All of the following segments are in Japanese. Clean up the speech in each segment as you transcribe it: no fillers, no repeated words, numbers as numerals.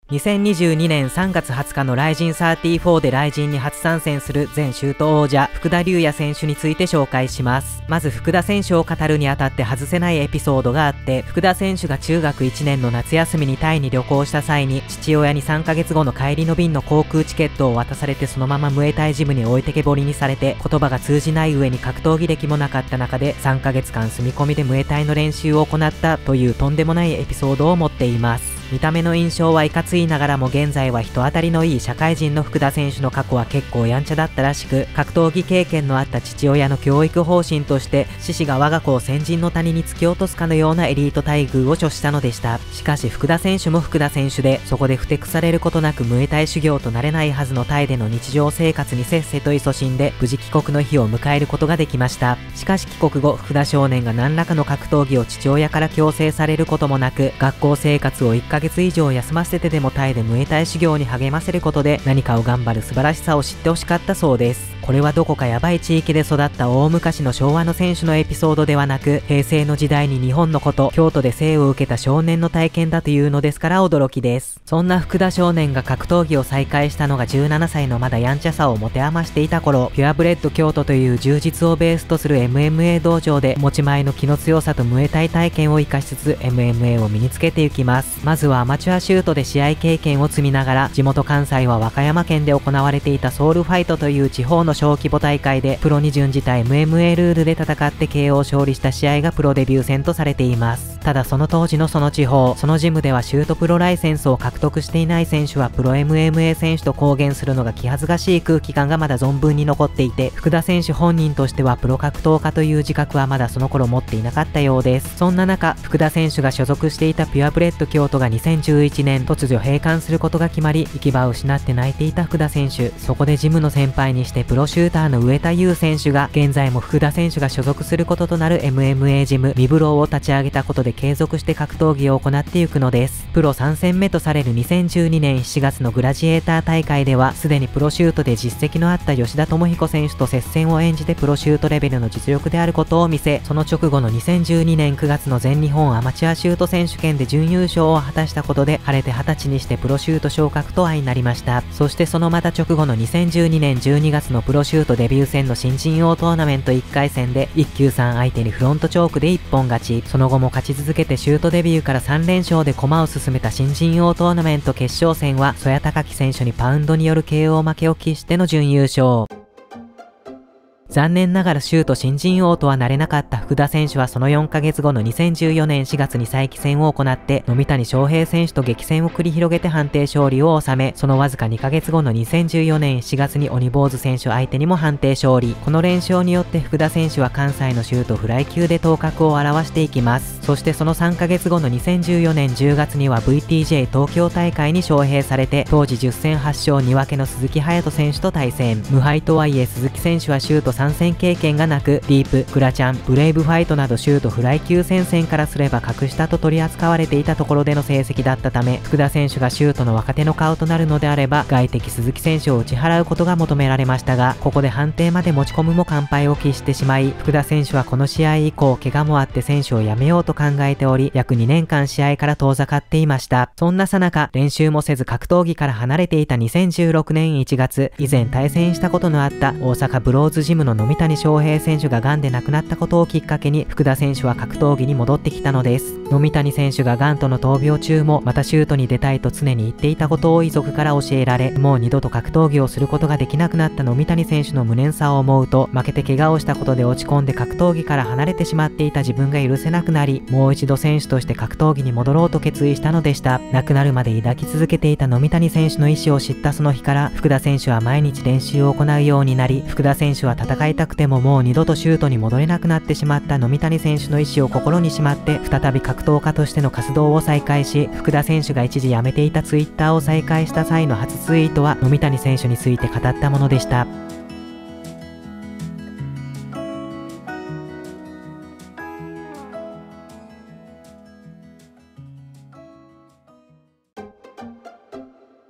2022年3月20日のライジン34でライジンに初参戦する前シュート王者福田龍也選手について紹介します。まず福田選手を語るにあたって外せないエピソードがあって、福田選手が中学1年の夏休みにタイに旅行した際に父親に3ヶ月後の帰りの便の航空チケットを渡されて、そのままムエタイジムに置いてけぼりにされて、言葉が通じない上に格闘技歴もなかった中で3ヶ月間住み込みでムエタイの練習を行ったというとんでもないエピソードを持っています。見た目の印象はいかついながらも現在は人当たりのいい社会人の福田選手の過去は結構やんちゃだったらしく、格闘技経験のあった父親の教育方針として獅子が我が子を先人の谷に突き落とすかのようなエリート待遇を処したのでした。しかし福田選手も福田選手で、そこでふてくされることなくムエタイ修行となれないはずのタイでの日常生活にせっせと勤しんで無事帰国の日を迎えることができました。しかし帰国後、福田少年が何らかの格闘技を父親から強制されることもなく、学校生活を1ヶ月以上休ませてでもタイでムエタイ修行に励ませることで何かを頑張る素晴らしさを知ってほしかったそうです。これはどこかヤバい地域で育った大昔の昭和の選手のエピソードではなく、平成の時代に日本のこと、京都で生を受けた少年の体験だというのですから驚きです。そんな福田少年が格闘技を再開したのが17歳のまだやんちゃさを持て余していた頃、ピュアブレッド京都という充実をベースとする MMA 道場で持ち前の気の強さとムエタイ体験を生かしつつ MMA を身につけていきます。まずはアマチュアシュートで試合経験を積みながら、地元関西は和歌山県で行われていたソウルファイトという地方の小規模大会でプロに準じた MMA ルールで戦って KO 勝利した試合がプロデビュー戦とされています。ただその当時のその地方、そのジムではシュートプロライセンスを獲得していない選手はプロ MMA 選手と公言するのが気恥ずかしい空気感がまだ存分に残っていて、福田選手本人としてはプロ格闘家という自覚はまだその頃持っていなかったようです。そんな中、福田選手が所属していたピュアブレッド京都が2011年突如閉館することが決まり、行き場を失って泣いていた福田選手。そこでジムの先輩にしてプロシューターの上田優選手が、現在も福田選手が所属することとなる MMA ジムミブローを立ち上げたことで継続して格闘技を行っていくのです。プロ3戦目とされる2012年7月のグラジエーター大会では、すでにプロシュートで実績のあった吉田智彦選手と接戦を演じてプロシュートレベルの実力であることを見せ、その直後の2012年9月の全日本アマチュアシュート選手権で準優勝を果たしたことで、晴れて20歳にしてプロシュート昇格と相なりました。そしてそのまた直後の2012年12月のプロシュートデビュー戦の新人王トーナメント1回戦で一休さん相手にフロントチョークで一本勝ち、その後も勝ち続けてシュートデビューから3連勝で駒を進めた新人王トーナメント決勝戦は曽谷隆樹選手にパウンドによる KO 負けを喫しての準優勝。残念ながらシュート新人王とはなれなかった福田選手はその4ヶ月後の2014年4月に再起戦を行って野見谷翔平選手と激戦を繰り広げて判定勝利を収め、そのわずか2ヶ月後の2014年7月に鬼坊主選手相手にも判定勝利。この連勝によって福田選手は関西のシュートフライ級で頭角を現していきます。そしてその3ヶ月後の2014年10月には VTJ 東京大会に招聘されて、当時10戦8勝2分けの鈴木隼人選手と対戦。無敗とはいえ鈴木選手はシュート参戦経験がなく、ディープ、グラチャン、ブレイブファイトなどシュートフライ級戦線からすれば格下と取り扱われていたところでの成績だったため、福田選手がシュートの若手の顔となるのであれば外敵鈴木選手を打ち払うことが求められましたが、ここで判定まで持ち込むも完敗を喫してしまい、福田選手はこの試合以降怪我もあって選手を辞めようと考えており、約2年間試合から遠ざかっていました。そんなさなか練習もせず格闘技から離れていた2016年1月、以前対戦したことのあった大阪ブローズジムの野見谷翔平選手が癌で亡くなったことをきっかけに福田選手は格闘技に戻ってきたのです。野見谷選手が癌との闘病中もまたシュートに出たいと常に言っていたことを遺族から教えられ、もう二度と格闘技をすることができなくなった野見谷選手の無念さを思うと、負けて怪我をしたことで落ち込んで格闘技から離れてしまっていた自分が許せなくなり、もう一度選手として格闘技に戻ろうと決意したのでした。亡くなるまで抱き続けていた野見谷選手の意思を知ったその日から福田選手は毎日練習を行うようになり、福田選手は戦いたくてももう二度とシュートに戻れなくなってしまった野見谷選手の意思を心にしまって再び格闘家としての活動を再開し、福田選手が一時辞めていたツイッターを再開した際の初ツイートは野見谷選手について語ったものでした。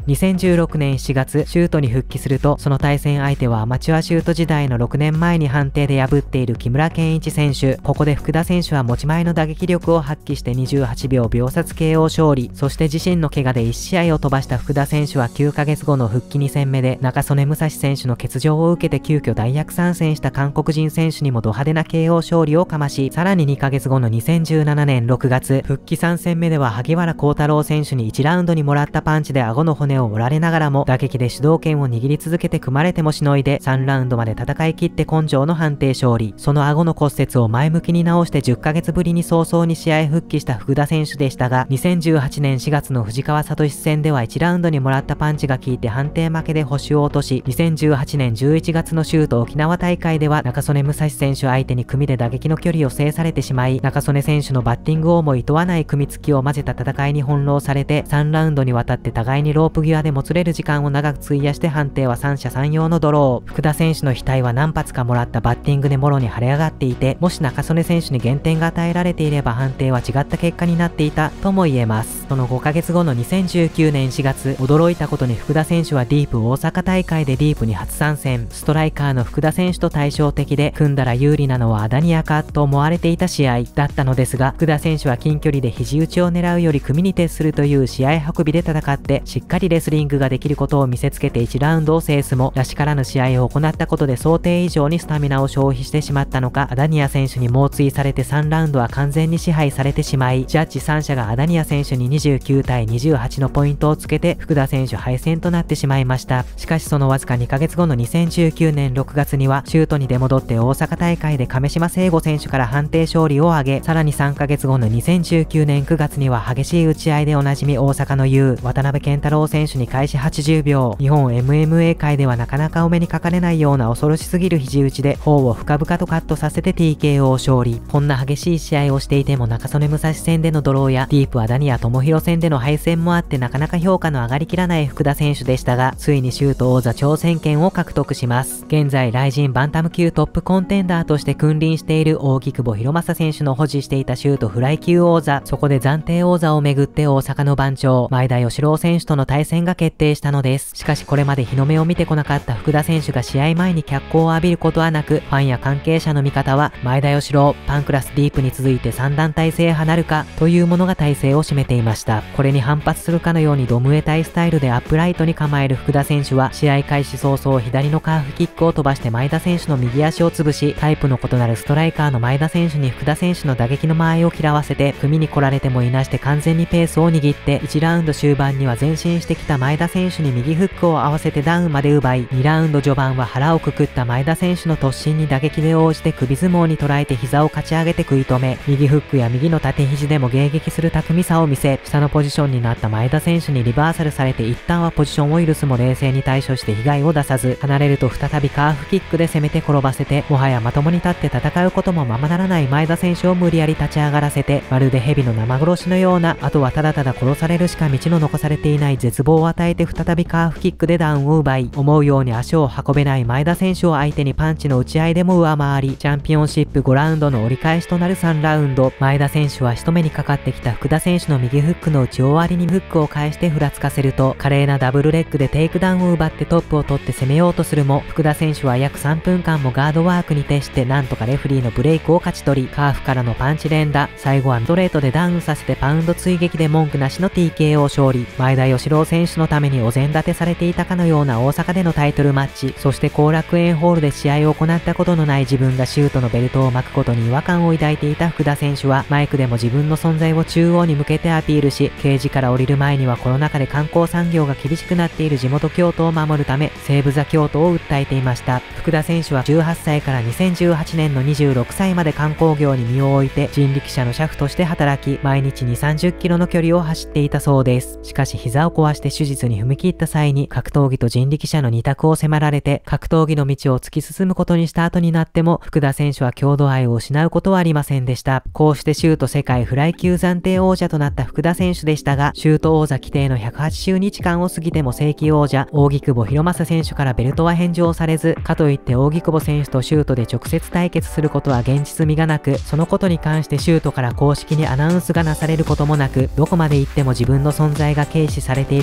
2016年7月、シュートに復帰すると、その対戦相手はアマチュアシュート時代の6年前に判定で破っている木村健一選手。ここで福田選手は持ち前の打撃力を発揮して28秒秒差つ KO 勝利。そして自身の怪我で1試合を飛ばした福田選手は9ヶ月後の復帰2戦目で中曽根武蔵選手の欠場を受けて急遽代役参戦した韓国人選手にもド派手な KO 勝利をかまし、さらに2ヶ月後の2017年6月、復帰3戦目では萩原光太郎選手に1ラウンドにもらったパンチで顎の骨を折られながらも打撃で主導権を握り続けて組まれてもしのいで3ラウンドまで戦い切って根性の判定勝利。その顎の骨折を前向きに治して10ヶ月ぶりに早々に試合復帰した福田選手でしたが、2018年4月の藤川聡戦では1ラウンドにもらったパンチが効いて判定負けで星を落とし、2018年11月のシュート沖縄大会では中曽根武蔵選手相手に組で打撃の距離を制されてしまい、中曽根選手のバッティングをも厭わない組みつきを混ぜた戦いに翻弄されて、3ラウンドにわたって互いにロープ際でもつれる時間を長く費やして判定は三者三様のドロー。福田選手の額は何発かもらったバッティングでもろに腫れ上がっていて、もし中曽根選手に減点が与えられていれば判定は違った結果になっていたとも言えます。その5ヶ月後の2019年4月、驚いたことに福田選手はディープ大阪大会でディープに初参戦。ストライカーの福田選手と対照的で、組んだら有利なのはアダニアかと思われていた試合だったのですが、福田選手は近距離で肘打ちを狙うより組に徹するという試合運びで戦って、しっかりレスリングができることを見せつけて1ラウンドを制すも、らしからぬ試合を行ったことで想定以上にスタミナを消費してしまったのか、アダニア選手に猛追されて3ラウンドは完全に支配されてしまい、ジャッジ3者がアダニア選手に29対28のポイントをつけて福田選手敗戦となってしまいました。しかしそのわずか2ヶ月後の2019年6月にはシュートに出戻って大阪大会で亀島聖吾選手から判定勝利を挙げ、さらに3ヶ月後の2019年9月には激しい打ち合いでおなじみ大阪の雄渡辺健太郎選手に開始80秒、日本 MMA 界ではなかなかお目にかかれないような恐ろしすぎる肘打ちで頬を深々とカットさせて TKO 勝利。こんな激しい試合をしていても中曽根武蔵戦でのドローやディープアダニア智弘戦での敗戦もあってなかなか評価の上がりきらない福田選手でしたが、ついにシュート王座挑戦権を獲得します。現在ライジンバンタム級トップコンテンダーとして君臨している扇久保博正選手の保持していたシュートフライ級王座、そこで暫定王座をめぐって大阪の番長前田義郎選手との対戦が決定したのです。しかしこれまで日の目を見てこなかった福田選手が試合前に脚光を浴びることはなく、ファンや関係者の見方は前田義郎パンクラスディープに続いて3団体制派なるかというものが体制を占めていました。これに反発するかのようにドムエタイスタイルでアップライトに構える福田選手は試合開始早々左のカーフキックを飛ばして前田選手の右足を潰し、タイプの異なるストライカーの前田選手に福田選手の打撃の間合いを嫌わせて組に来られてもいなして完全にペースを握って、1ラウンド終盤には前進してきた前田選手に右フックを合わせてダウンまで奪い、2ラウンド序盤は腹をくくった前田選手の突進に打撃で応じて首相撲に捉えて膝をかち上げて食い止め、右フックや右の縦肘でも迎撃する巧みさを見せ、下のポジションになった前田選手にリバーサルされて一旦はポジションを許すも冷静に対処して被害を出さず、離れると再びカーフキックで攻めて転ばせて、もはやまともに立って戦うこともままならない前田選手を無理やり立ち上がらせて、まるで蛇の生殺しのような、あとはただただ殺されるしか道の残されていない絶望を与えて再びカーフキックでダウンを奪い、思うように足を運べない前田選手を相手にパンチの打ち合いでも上回り、チャンピオンシップ5ラウンドの折り返しとなる3ラウンド、前田選手は仕留めにかかってきた福田選手の右フックの打ち終わりにフックを返してふらつかせると、華麗なダブルレッグでテイクダウンを奪ってトップを取って攻めようとするも、福田選手は約3分間もガードワークに徹してなんとかレフリーのブレイクを勝ち取り、カーフからのパンチ連打、最後はストレートでダウンさせてパウンド追撃で文句なしの TKO 勝利。前田義郎選手のためにお膳立てされていたかのような大阪でのタイトルマッチ、そして後楽園ホールで試合を行ったことのない自分がシュートのベルトを巻くことに違和感を抱いていた福田選手は、マイクでも自分の存在を中央に向けてアピールし、ケージから降りる前にはコロナ禍で観光産業が厳しくなっている地元京都を守るため西武座京都を訴えていました。福田選手は18歳から2018年の26歳まで観光業に身を置いて人力車の車夫として働き、毎日2、30キロの距離を走っていたそうです。しかし膝を壊して手術に踏み切った際に格闘技と人力車の二択を迫られて、格闘技の道を突き進むことにした後になっても福田選手は郷土愛を失うことはありませんでした。こうしてシュート世界フライ級暫定王者となった福田選手でしたが、シュート王座規定の180日間を過ぎても正規王者扇久保博正選手からベルトは返上されず、かといって扇久保選手とシュートで直接対決することは現実味がなく、そのことに関してシュートから公式にアナウンスがなされることもなく、どこまで行っても自分の存在が軽視されている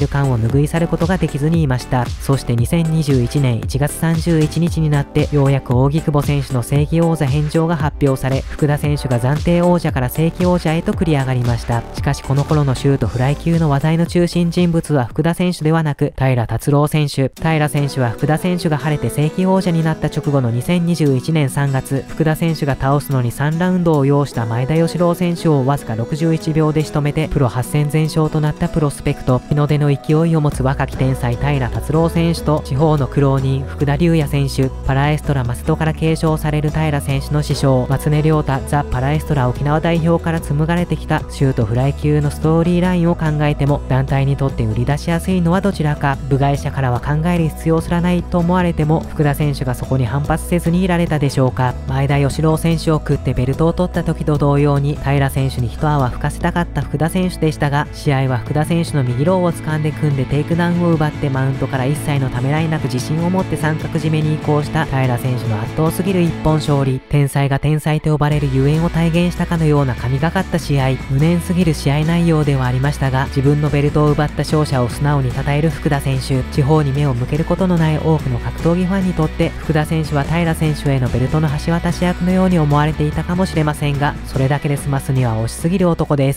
感を拭い去ることができずにいました。そして2021年1月31日になってようやく扇久保選手の正規王座返上が発表され、福田選手が暫定王者から正規王者へと繰り上がりました。しかしこの頃のシュートフライ級の話題の中心人物は福田選手ではなく平達郎選手。平選手は福田選手が晴れて正規王者になった直後の2021年3月、福田選手が倒すのに3ラウンドを要した前田義郎選手をわずか61秒で仕留めてプロ8戦全勝となったプロスペクト。日の出の勢いを持つ若き天才平達郎選手と地方の苦労人福田龍也選手、パラエストラマストから継承される平選手の師匠松根亮太、ザ・パラエストラ沖縄代表から紡がれてきたシュートフライ級のストーリーラインを考えても、団体にとって売り出しやすいのはどちらか。部外者からは考える必要すらないと思われても、福田選手がそこに反発せずにいられたでしょうか。前田義郎選手を食ってベルトを取った時と同様に平選手に一泡吹かせたかった福田選手でしたが、試合は福田選手の右ローを掴んで組んでテイクダウンを奪ってマウントから一切のためらいなく自信を持って三角締めに移行した平選手の圧倒すぎる一本勝利。天才が天才と呼ばれるゆえんを体現したかのような神がかった試合。無念すぎる試合内容ではありましたが、自分のベルトを奪った勝者を素直に称える福田選手。地方に目を向けることのない多くの格闘技ファンにとって福田選手は平選手へのベルトの橋渡し役のように思われていたかもしれませんが、それだけで済ますには惜しすぎる男です。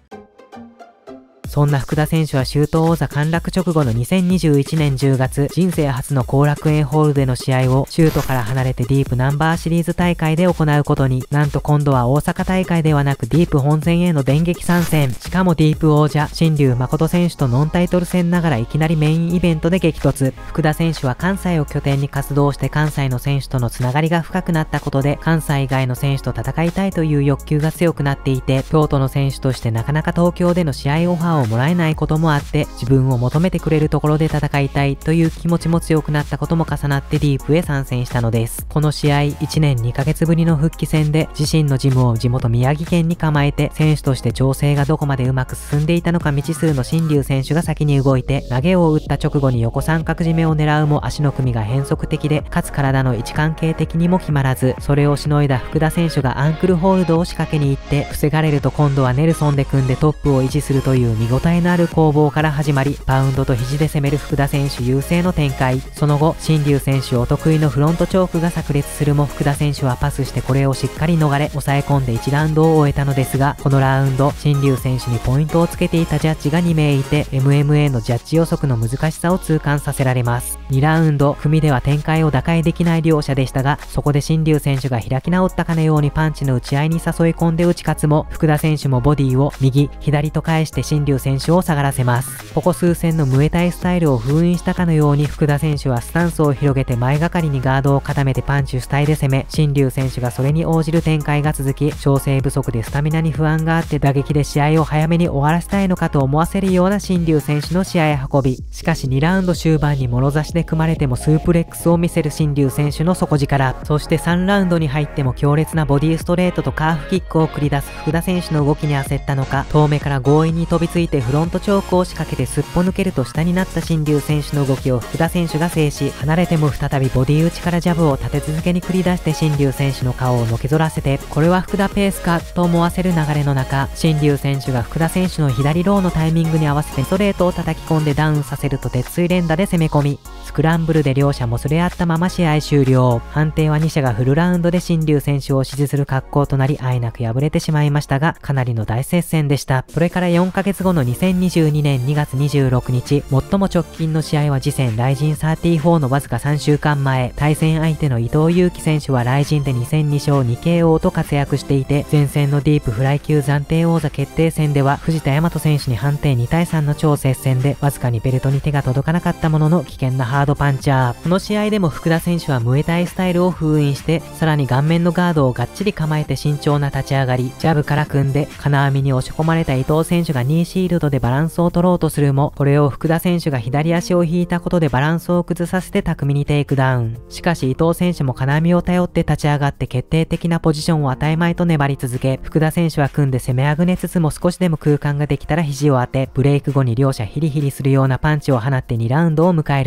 そんな福田選手はシュート王座陥落直後の2021年10月、人生初の後楽園ホールでの試合をシュートから離れてディープナンバーシリーズ大会で行うことに。なんと今度は大阪大会ではなくディープ本戦への電撃参戦。しかもディープ王者新竜誠選手とノンタイトル戦ながらいきなりメインイベントで激突。福田選手は関西を拠点に活動して関西の選手とのつながりが深くなったことで、関西以外の選手と戦いたいという欲求が強くなっていて、京都の選手としてなかなか東京での試合オファーをもらえないこともあって、自分を求めてくれるところで戦いたいという気持ちも強くなったことも重なってディープへ参戦したのです。この試合1年2ヶ月ぶりの復帰戦で自身のジムを地元宮城県に構えて、選手として調整がどこまでうまく進んでいたのか未知数の新竜選手が先に動いて投げを打った直後に横三角締めを狙うも足の組が変則的で、かつ体の位置関係的にも決まらず、それをしのいだ福田選手がアンクルホールドを仕掛けに行って防がれると、今度はネルソンで組んでトップを維持するという見応えのある攻防から始まり、パウンドと肘で攻める福田選手優勢の展開。その後新竜選手お得意のフロントチョークが炸裂するも、福田選手はパスしてこれをしっかり逃れ抑え込んで1ラウンドを終えたのですが、このラウンド新竜選手にポイントをつけていたジャッジが2名いて、 MMA のジャッジ予測の難しさを痛感させられます。2ラウンド組では展開を打開できない両者でしたが、そこで新竜選手が開き直ったかのようにパンチの打ち合いに誘い込んで打ち勝つも、福田選手もボディを右左と返して新竜選手を下がらせます。ここ数戦のムエタイスタイルを封印したかのように、福田選手はスタンスを広げて前がかりにガードを固めてパンチ主体で攻め、新竜選手がそれに応じる展開が続き、調整不足でスタミナに不安があって打撃で試合を早めに終わらせたいのかと思わせるような新竜選手の試合運び。しかし2ラウンド終盤にもろ差しで組まれてもスープレックスを見せる新竜選手の底力。そして3ラウンドに入っても強烈なボディストレートとカーフキックを繰り出す福田選手の動きに焦ったのか、遠目から強引に飛びついてフロントチョークを仕掛けてすっぽ抜けると下になった新竜選手の動きを福田選手が制し、離れても再びボディ打ちからジャブを立て続けに繰り出して新竜選手の顔をのけぞらせて、これは福田ペースかと思わせる流れの中、新竜選手が福田選手の左ローのタイミングに合わせてストレートを叩き込んでダウンさせると鉄槌連打で攻め込み、スクランブルで両者もすれ合ったまま試合終了。判定は2者がフルラウンドで新竜選手を支持する格好となり、あえなく敗れてしまいましたが、かなりの大接戦でした。それから4ヶ月後の2022年2月26日、最も直近の試合は次戦ライジン34のわずか3週間前、対戦相手の伊藤有希選手はライジンで2戦2勝 2KO と活躍していて、前戦のディープフライ級暫定王座決定戦では藤田大和選手に判定2対3の超接戦でわずかにベルトに手が届かなかったものの危険なハードパンチャー。この試合でも福田選手はムエタイスタイルを封印して、さらに顔面のガードをがっちり構えて慎重な立ち上がり、ジャブから組んで金網に押し込まれた伊藤選手が2シールドでバランスを取ろうとするも、これを福田選手が左足を引いたことでバランスを崩させて巧みにテイクダウン。しかし伊藤選手も金網を頼って立ち上がって決定的なポジションを与えまいと粘り続け、福田選手は組んで攻めあぐねつつも少しでも空間ができたら肘を当て、ブレイク後に両者ヒリヒリするようなパンチを放って2ラウンドを迎えると、伊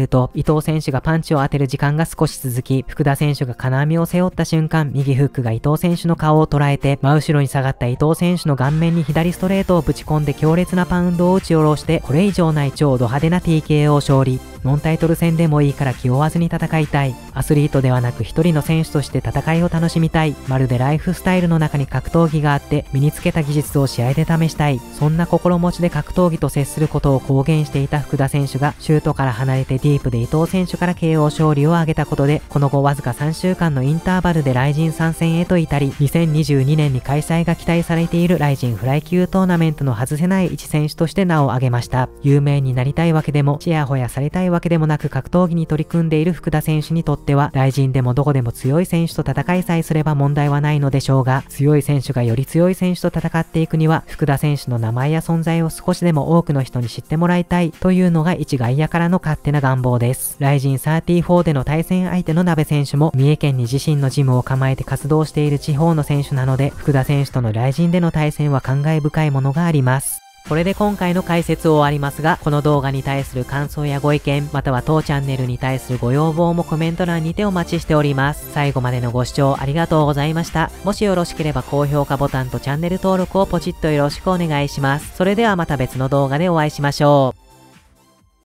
藤選手がパンチを当てる時間が少し続き、福田選手が金網を背負った瞬間、右フックが伊藤選手の顔を捉えて、真後ろに下がった伊藤選手の顔面に左ストレートをぶち込んで強烈なパウンドを打ち下ろして、これ以上ない超ド派手な TKO 勝利。ノンタイトル戦でもいいから気負わずに戦いたい。アスリートではなく一人の選手として戦いを楽しみたい。まるでライフスタイルの中に格闘技があって身につけた技術を試合で試したい。そんな心持ちで格闘技と接することを公言していた福田選手がシュートから離れてディープで伊藤選手から KO 勝利を挙げたことで、この後わずか3週間のインターバルでライジン参戦へと至り、2022年に開催が期待されているライジンフライ級トーナメントの外せない一選手として名を挙げました。有名になりたいわけでもちやほやされたいわけでもなく、格闘技に取り組んでいる福田選手にとっては、ライジンでもどこでも強い選手と戦いさえすれば問題はないのでしょうが、強い選手がより強い選手と戦っていくには、福田選手の名前や存在を少しでも多くの人に知ってもらいたいというのが一外野からの勝手な願望です。ライジン34での対戦相手の鍋選手も三重県に自身のジムを構えて活動している地方の選手なので、福田選手とのライジンでの対戦は感慨深いものがあります。これで今回の解説を終わりますが、この動画に対する感想やご意見、または当チャンネルに対するご要望もコメント欄にてお待ちしております。最後までのご視聴ありがとうございました。もしよろしければ高評価ボタンとチャンネル登録をポチッとよろしくお願いします。それではまた別の動画でお会いしましょう。